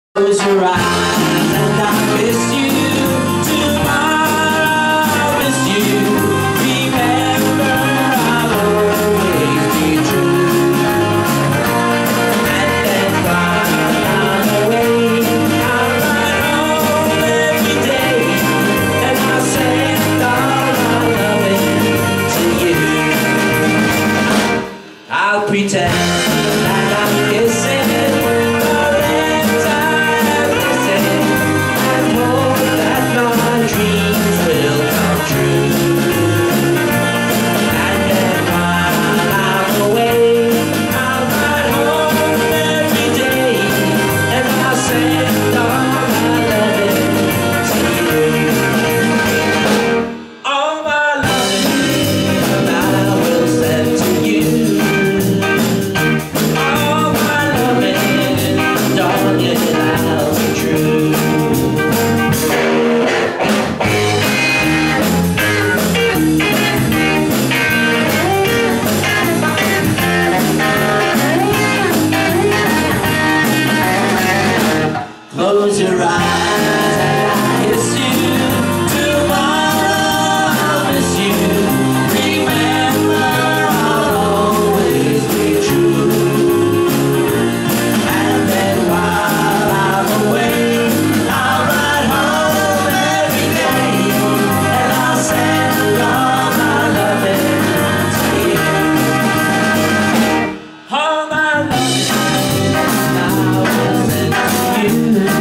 Close your eyes and I miss you. Tomorrow I'll miss you. Remember, I'll always be true. And then while I'm away, I'll ride home every day, and I'll send all my loving to you. I'll pretend that I'm kissing Close your eyes and I'll kiss you. Tomorrow I'll miss you. Remember, I'll always be true. And then while I'm away, I'll ride home every day, and I'll send all my loving to you. All my loving I will send to you.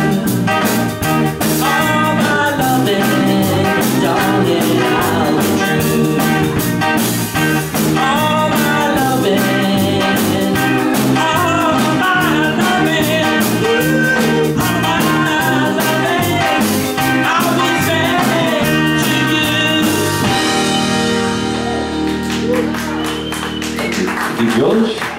Thank you, George.